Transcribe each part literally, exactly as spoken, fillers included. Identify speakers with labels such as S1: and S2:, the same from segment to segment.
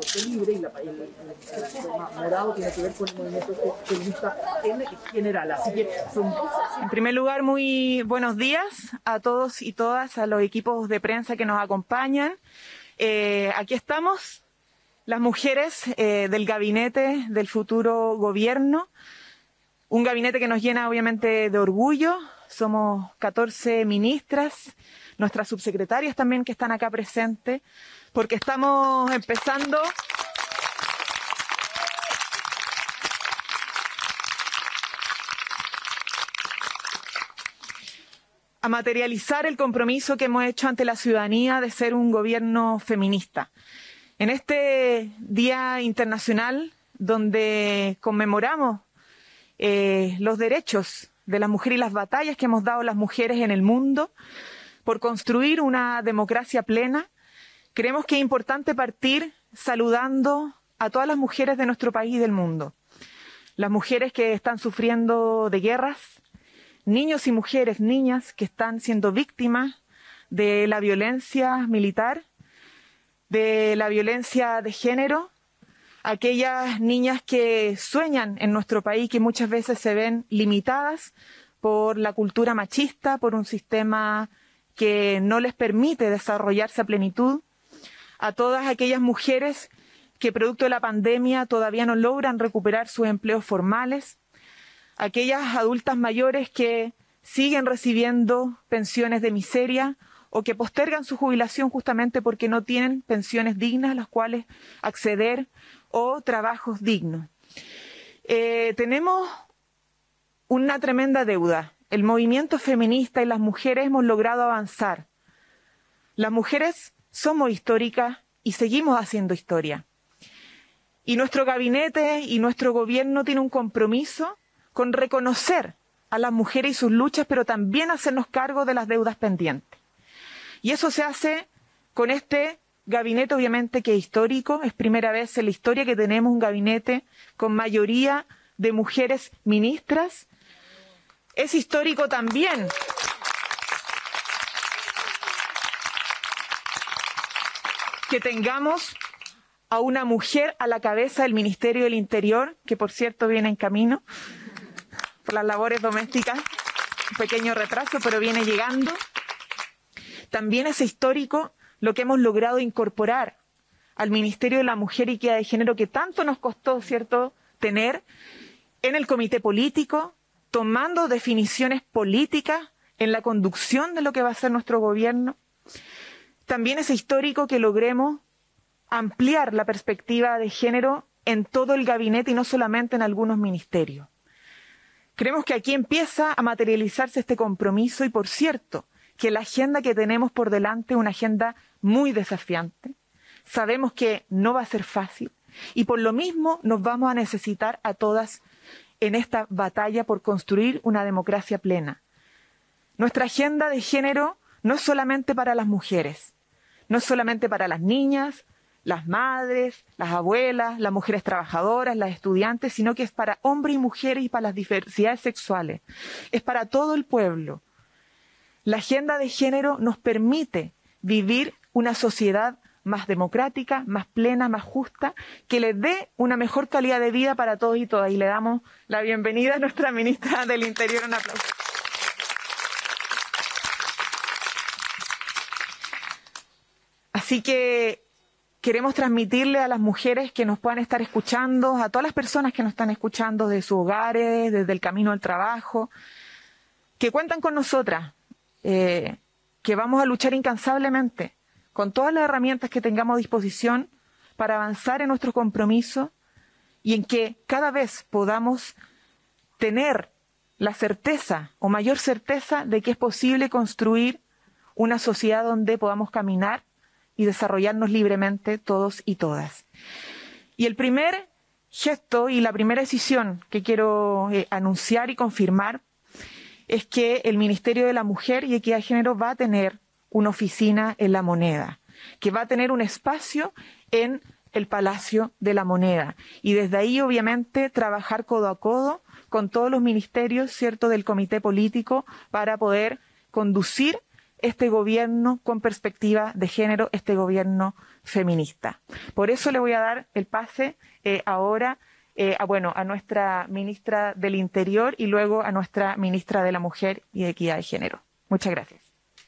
S1: libre y la, el, el, el morado tiene que ver con el movimiento feminista en general. Así que son dos.
S2: En primer lugar, muy buenos días a todos y todas, a los equipos de prensa que nos acompañan. Eh, aquí estamos, las mujeres eh, del gabinete del futuro gobierno, un gabinete que nos llena obviamente de orgullo. Somos catorce ministras, nuestras subsecretarias también que están acá presentes, porque estamos empezando a materializar el compromiso que hemos hecho ante la ciudadanía de ser un gobierno feminista. En este Día Internacional, donde conmemoramos eh, los derechos de las mujeres y las batallas que hemos dado las mujeres en el mundo por construir una democracia plena, creemos que es importante partir saludando a todas las mujeres de nuestro país y del mundo. Las mujeres que están sufriendo de guerras, niños y mujeres, niñas que están siendo víctimas de la violencia militar, de la violencia de género, aquellas niñas que sueñan en nuestro país, que muchas veces se ven limitadas por la cultura machista, por un sistema que no les permite desarrollarse a plenitud, a todas aquellas mujeres que producto de la pandemia todavía no logran recuperar sus empleos formales, aquellas adultas mayores que siguen recibiendo pensiones de miseria o que postergan su jubilación justamente porque no tienen pensiones dignas a las cuales acceder o trabajos dignos. Eh, tenemos una tremenda deuda. El movimiento feminista y las mujeres hemos logrado avanzar. Las mujeres somos históricas y seguimos haciendo historia. Y nuestro gabinete y nuestro gobierno tiene un compromiso con reconocer a las mujeres y sus luchas, pero también hacernos cargo de las deudas pendientes. Y eso se hace con este gabinete, obviamente, que es histórico. Es primera vez en la historia que tenemos un gabinete con mayoría de mujeres ministras. Es histórico también que tengamos a una mujer a la cabeza del Ministerio del Interior, que por cierto viene en camino por las labores domésticas, un pequeño retraso, pero viene llegando. También es histórico lo que hemos logrado incorporar al Ministerio de la Mujer y Equidad de Género, que tanto nos costó, ¿cierto?, tener en el comité político, tomando definiciones políticas en la conducción de lo que va a ser nuestro gobierno. También es histórico que logremos ampliar la perspectiva de género en todo el gabinete y no solamente en algunos ministerios. Creemos que aquí empieza a materializarse este compromiso y, por cierto, que la agenda que tenemos por delante es una agenda muy desafiante. Sabemos que no va a ser fácil y por lo mismo nos vamos a necesitar a todas en esta batalla por construir una democracia plena. Nuestra agenda de género no es solamente para las mujeres, no es solamente para las niñas, las madres, las abuelas, las mujeres trabajadoras, las estudiantes, sino que es para hombres y mujeres y para las diversidades sexuales. Es para todo el pueblo. La agenda de género nos permite vivir una sociedad más democrática, más plena, más justa, que le dé una mejor calidad de vida para todos y todas. Y le damos la bienvenida a nuestra ministra del Interior. Un aplauso. Así que queremos transmitirle a las mujeres que nos puedan estar escuchando, a todas las personas que nos están escuchando desde sus hogares, desde el camino al trabajo, que cuentan con nosotras, eh, que vamos a luchar incansablemente con todas las herramientas que tengamos a disposición para avanzar en nuestro compromiso y en que cada vez podamos tener la certeza o mayor certeza de que es posible construir una sociedad donde podamos caminar y desarrollarnos libremente todos y todas. Y el primer gesto y la primera decisión que quiero eh, anunciar y confirmar es que el Ministerio de la Mujer y Equidad de Género va a tener una oficina en La Moneda, que va a tener un espacio en el Palacio de la Moneda. Y desde ahí, obviamente, trabajar codo a codo con todos los ministerios, ¿cierto?, del comité político para poder conducir este gobierno con perspectiva de género, este gobierno feminista. Por eso le voy a dar el pase eh, ahora eh, a, bueno, a nuestra ministra del Interior y luego a nuestra ministra de la Mujer y de Equidad de Género. Muchas gracias.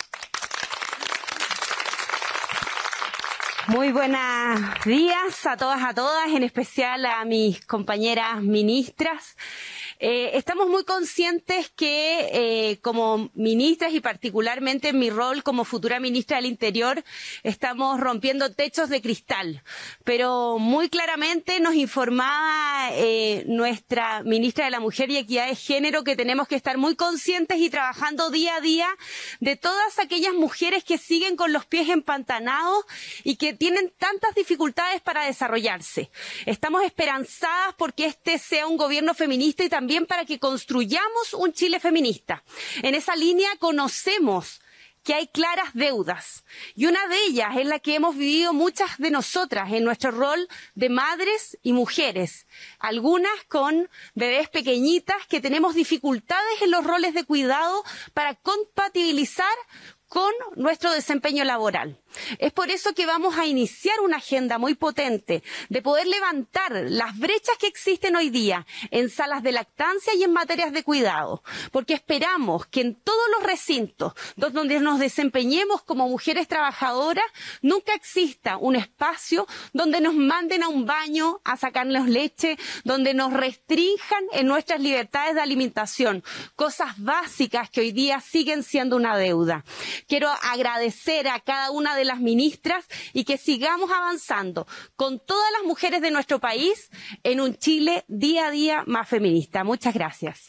S3: Muy buenos días a todas, a todas, en especial a mis compañeras ministras. Eh, estamos muy conscientes que eh, como ministras y particularmente en mi rol como futura ministra del Interior estamos rompiendo techos de cristal, pero muy claramente nos informaba eh, nuestra ministra de la Mujer y Equidad de Género que tenemos que estar muy conscientes y trabajando día a día de todas aquellas mujeres que siguen con los pies empantanados y que tienen tantas dificultades para desarrollarse. Estamos esperanzadas porque este sea un gobierno feminista y también para que construyamos un Chile feminista. En esa línea conocemos que hay claras deudas y una de ellas es la que hemos vivido muchas de nosotras en nuestro rol de madres y mujeres, algunas con bebés pequeñitas que tenemos dificultades en los roles de cuidado para compatibilizar con nuestro desempeño laboral. Es por eso que vamos a iniciar una agenda muy potente de poder levantar las brechas que existen hoy día en salas de lactancia y en materias de cuidado, porque esperamos que en todos los recintos donde nos desempeñemos como mujeres trabajadoras nunca exista un espacio donde nos manden a un baño a sacarnos leche, donde nos restrinjan en nuestras libertades de alimentación, cosas básicas que hoy día siguen siendo una deuda. Quiero agradecer a cada una de las ministras y que sigamos avanzando con todas las mujeres de nuestro país en un Chile día a día más feminista. Muchas gracias.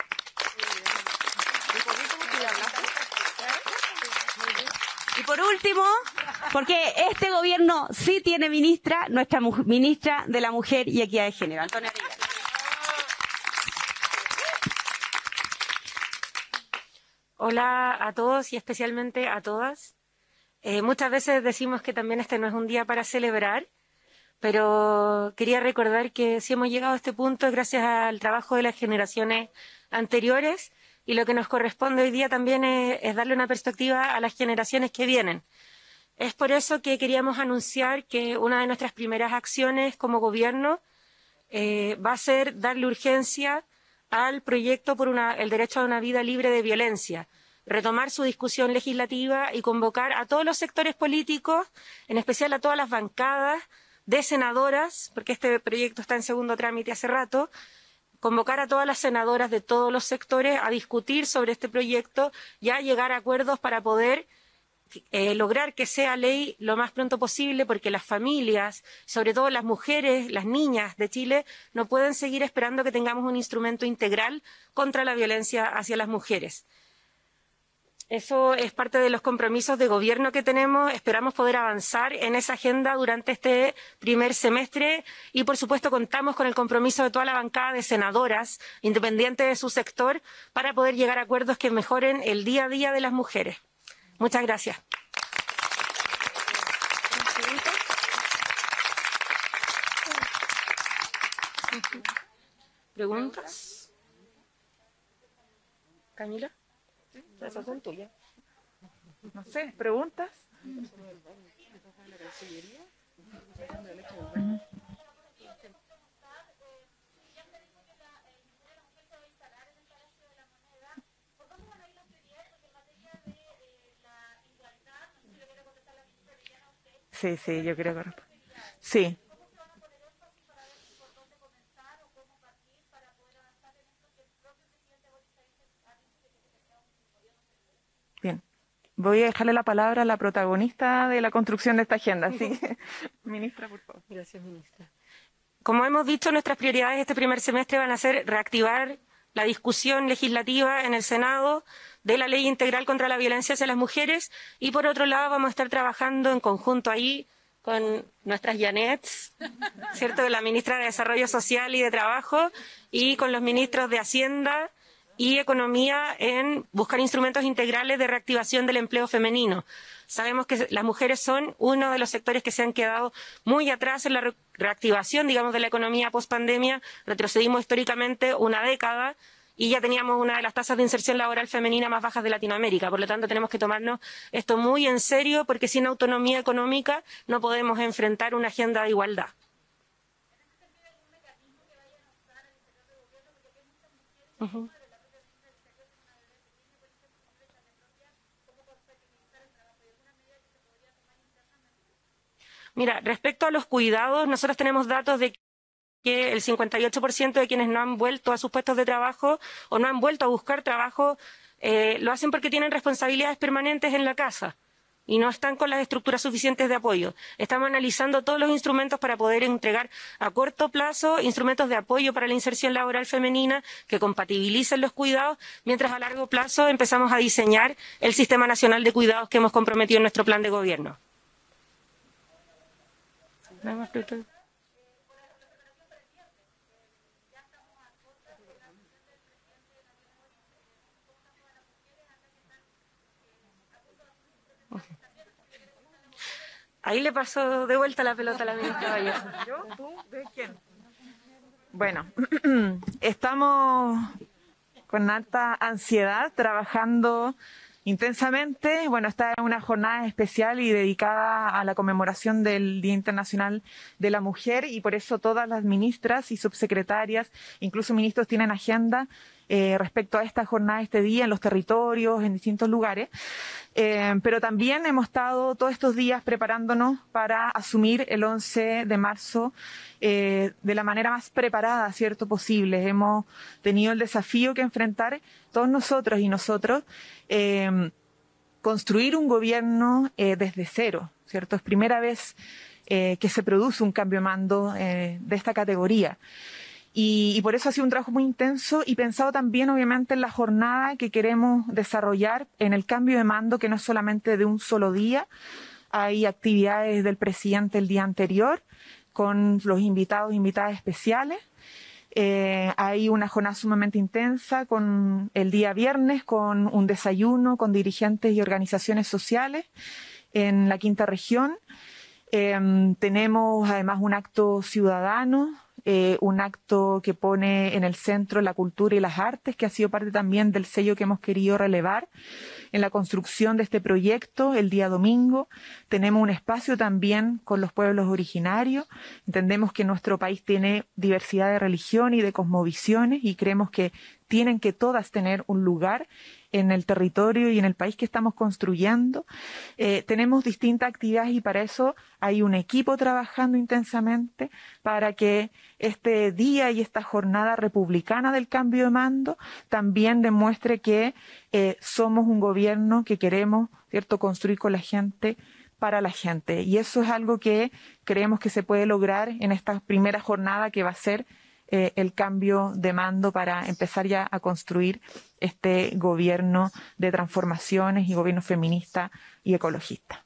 S3: Y por último, porque este gobierno sí tiene ministra, nuestra ministra de la Mujer y Equidad de Género, Antonia Rivera.
S4: Hola a todos y especialmente a todas. Eh, muchas veces decimos que también este no es un día para celebrar, pero quería recordar que si hemos llegado a este punto es gracias al trabajo de las generaciones anteriores y lo que nos corresponde hoy día también es, es darle una perspectiva a las generaciones que vienen. Es por eso que queríamos anunciar que una de nuestras primeras acciones como gobierno eh, va a ser darle urgencia al proyecto por una, el derecho a una vida libre de violencia, retomar su discusión legislativa y convocar a todos los sectores políticos, en especial a todas las bancadas de senadoras, porque este proyecto está en segundo trámite hace rato, convocar a todas las senadoras de todos los sectores a discutir sobre este proyecto y a llegar a acuerdos para poder Eh, lograr que sea ley lo más pronto posible, porque las familias, sobre todo las mujeres, las niñas de Chile, no pueden seguir esperando que tengamos un instrumento integral contra la violencia hacia las mujeres. Eso es parte de los compromisos de gobierno que tenemos. Esperamos poder avanzar en esa agenda durante este primer semestre y, por supuesto, contamos con el compromiso de toda la bancada de senadoras, independiente de su sector, para poder llegar a acuerdos que mejoren el día a día de las mujeres. Muchas gracias. ¿Preguntas? ¿Camila? Esas son tuyas.
S2: No sé, ¿preguntas? Sí, sí, yo creo que... Sí. Bien. Voy a dejarle la palabra a la protagonista de la construcción de esta agenda. Así que, ministra, por favor.
S4: Gracias, ministra. Como hemos dicho, nuestras prioridades este primer semestre van a ser reactivar la discusión legislativa en el Senado de la Ley Integral contra la Violencia hacia las Mujeres y, por otro lado, vamos a estar trabajando en conjunto ahí con nuestras Janets, ¿cierto?, de la ministra de Desarrollo Social y de Trabajo y con los ministros de Hacienda y Economía en buscar instrumentos integrales de reactivación del empleo femenino. Sabemos que las mujeres son uno de los sectores que se han quedado muy atrás en la re reactivación, digamos, de la economía post-pandemia. Retrocedimos históricamente una década y ya teníamos una de las tasas de inserción laboral femenina más bajas de Latinoamérica. Por lo tanto, tenemos que tomarnos esto muy en serio, porque sin autonomía económica no podemos enfrentar una agenda de igualdad. Uh-huh. Mira, respecto a los cuidados, nosotros tenemos datos de que el cincuenta y ocho por ciento de quienes no han vuelto a sus puestos de trabajo o no han vuelto a buscar trabajo, eh, lo hacen porque tienen responsabilidades permanentes en la casa y no están con las estructuras suficientes de apoyo. Estamos analizando todos los instrumentos para poder entregar a corto plazo instrumentos de apoyo para la inserción laboral femenina que compatibilicen los cuidados, mientras a largo plazo empezamos a diseñar el Sistema Nacional de Cuidados que hemos comprometido en nuestro plan de gobierno. Ahí le pasó de vuelta la pelota a la ministra Vallejo.
S2: ¿Yo? ¿Tú? ¿De quién? Bueno, estamos con alta ansiedad trabajando intensamente. Bueno, esta es una jornada especial y dedicada a la conmemoración del Día Internacional de la Mujer, y por eso todas las ministras y subsecretarias, incluso ministros, tienen agenda eh, respecto a esta jornada, este día, en los territorios, en distintos lugares. Eh, pero también hemos estado todos estos días preparándonos para asumir el once de marzo eh, de la manera más preparada, cierto, posible. Hemos tenido el desafío que enfrentar todos nosotros y nosotros, eh, construir un gobierno eh, desde cero, ¿cierto? Es primera vez eh, que se produce un cambio de mando eh, de esta categoría. Y, y por eso ha sido un trabajo muy intenso y pensado también, obviamente, en la jornada que queremos desarrollar en el cambio de mando, que no es solamente de un solo día. Hay actividades del presidente el día anterior con los invitados e invitadas especiales. Eh, hay una jornada sumamente intensa con el día viernes, con un desayuno con dirigentes y organizaciones sociales en la quinta región. Eh, tenemos además un acto ciudadano, eh, un acto que pone en el centro la cultura y las artes, que ha sido parte también del sello que hemos querido relevar en la construcción de este proyecto el día domingo. Tenemos un espacio también con los pueblos originarios. Entendemos que nuestro país tiene diversidad de religión y de cosmovisiones y creemos que tienen que todas tener un lugar en el territorio y en el país que estamos construyendo. Eh, tenemos distintas actividades y para eso hay un equipo trabajando intensamente para que este día y esta jornada republicana del cambio de mando también demuestre que eh, somos un gobierno que queremos, ¿cierto?, construir con la gente, para la gente. Y eso es algo que creemos que se puede lograr en esta primera jornada que va a ser Eh, el cambio de mando para empezar ya a construir este gobierno de transformaciones y gobierno feminista y ecologista.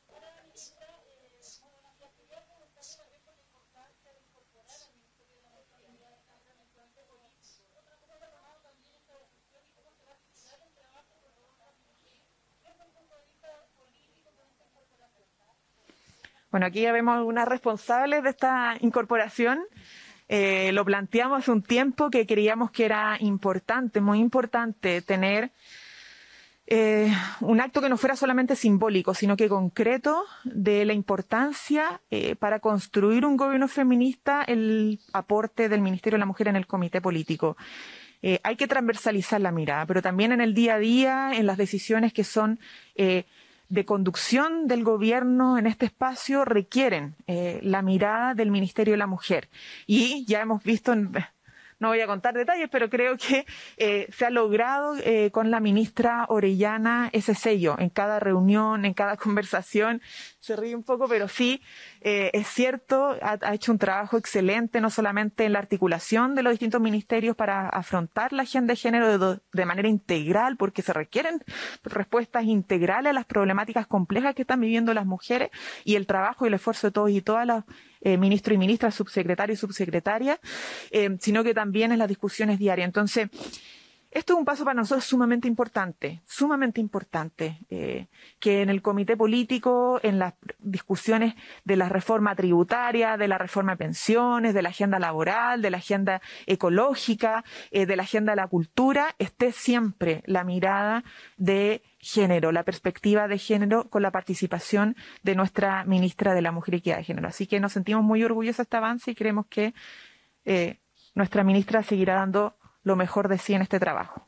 S2: Bueno, aquí ya vemos algunas responsables de esta incorporación. Eh, lo planteamos hace un tiempo que creíamos que era importante, muy importante, tener eh, un acto que no fuera solamente simbólico, sino que concreto, de la importancia eh, para construir un gobierno feminista, el aporte del Ministerio de la Mujer en el comité político. Eh, hay que transversalizar la mirada, pero también en el día a día, en las decisiones que son eh, de conducción del gobierno en este espacio, requieren eh, la mirada del Ministerio de la Mujer. Y ya hemos visto, en, no voy a contar detalles, pero creo que eh, se ha logrado eh, con la ministra Orellana ese sello en cada reunión, en cada conversación. Se ríe un poco, pero sí, eh, es cierto, ha, ha hecho un trabajo excelente, no solamente en la articulación de los distintos ministerios para afrontar la agenda de género de, de manera integral, porque se requieren respuestas integrales a las problemáticas complejas que están viviendo las mujeres, y el trabajo y el esfuerzo de todos y todas las eh, ministros y ministras, subsecretarios y subsecretarias, eh, sino que también en las discusiones diarias. Entonces, Esto es un paso para nosotros sumamente importante, sumamente importante, eh, que en el comité político, en las discusiones de la reforma tributaria, de la reforma de pensiones, de la agenda laboral, de la agenda ecológica, eh, de la agenda de la cultura, esté siempre la mirada de género, la perspectiva de género con la participación de nuestra ministra de la Mujer y Equidad de Género. Así que nos sentimos muy orgullosos de este avance y creemos que eh, nuestra ministra seguirá dando lo mejor de sí en este trabajo.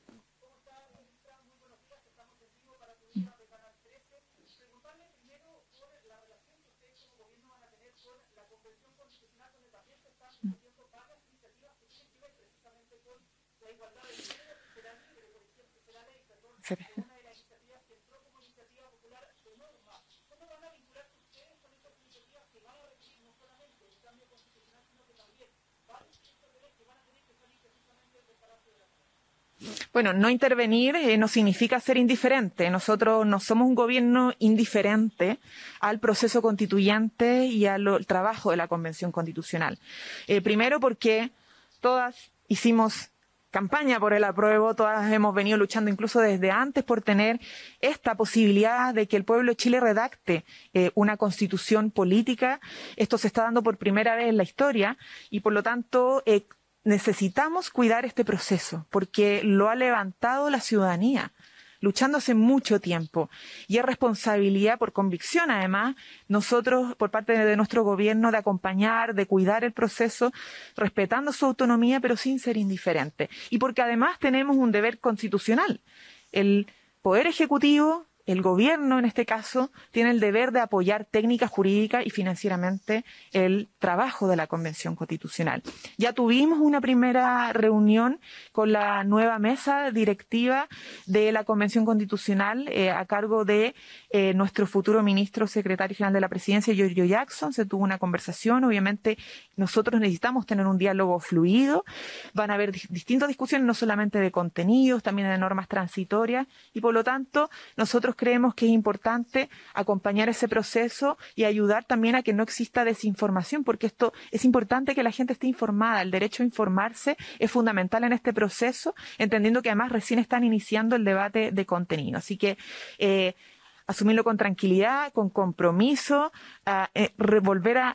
S2: Bueno, no intervenir eh, no significa ser indiferente. Nosotros no somos un gobierno indiferente al proceso constituyente y al, al trabajo de la Convención Constitucional. Eh, primero porque todas hicimos campaña por el apruebo, todas hemos venido luchando incluso desde antes por tener esta posibilidad de que el pueblo de Chile redacte eh, una constitución política. Esto se está dando por primera vez en la historia y por lo tanto eh, necesitamos cuidar este proceso porque lo ha levantado la ciudadanía, luchando hace mucho tiempo. Y es responsabilidad, por convicción además, nosotros, por parte de nuestro gobierno, de acompañar, de cuidar el proceso, respetando su autonomía, pero sin ser indiferente. Y porque además tenemos un deber constitucional. El Poder Ejecutivo, el gobierno en este caso, tiene el deber de apoyar técnica jurídica y financieramente el trabajo de la Convención Constitucional. Ya tuvimos una primera reunión con la nueva mesa directiva de la Convención Constitucional eh, a cargo de eh, nuestro futuro ministro secretario general de la Presidencia, Giorgio Jackson. Se tuvo una conversación. Obviamente nosotros necesitamos tener un diálogo fluido. Van a haber di- distintas discusiones, no solamente de contenidos, también de normas transitorias y por lo tanto nosotros creemos que es importante acompañar ese proceso y ayudar también a que no exista desinformación, porque esto es importante que la gente esté informada. El derecho a informarse es fundamental en este proceso, entendiendo que además recién están iniciando el debate de contenido. Así que eh, asumirlo con tranquilidad, con compromiso, a, eh, volver a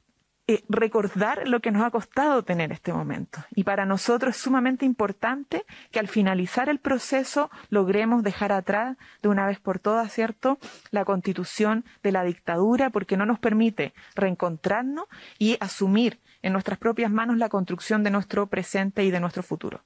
S2: Eh, recordar lo que nos ha costado tener este momento. Y para nosotros es sumamente importante que al finalizar el proceso logremos dejar atrás de una vez por todas, ¿cierto?, la constitución de la dictadura, porque no nos permite reencontrarnos y asumir en nuestras propias manos la construcción de nuestro presente y de nuestro futuro.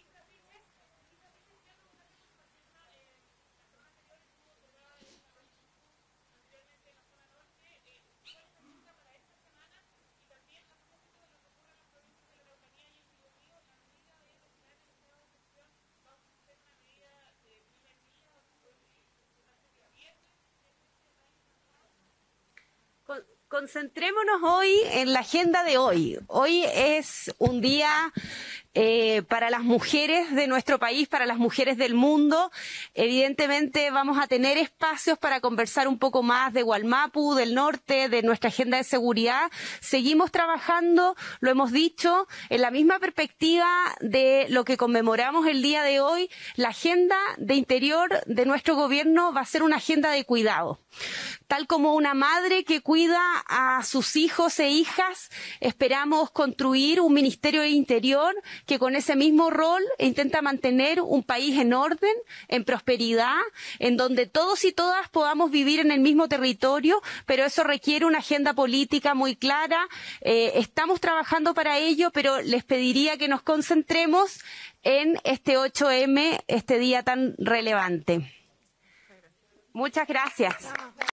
S3: Concentrémonos hoy en la agenda de hoy. Hoy es un día eh, para las mujeres de nuestro país, para las mujeres del mundo. Evidentemente vamos a tener espacios para conversar un poco más de Wallmapu, del norte, de nuestra agenda de seguridad. Seguimos trabajando, lo hemos dicho, en la misma perspectiva de lo que conmemoramos el día de hoy. La agenda de interior de nuestro gobierno va a ser una agenda de cuidado. Tal como una madre que cuida a sus hijos e hijas, esperamos construir un Ministerio de Interior que con ese mismo rol intenta mantener un país en orden, en prosperidad, en donde todos y todas podamos vivir en el mismo territorio, pero eso requiere una agenda política muy clara. Eh, estamos trabajando para ello, pero les pediría que nos concentremos en este ocho eme, este día tan relevante. Muchas gracias.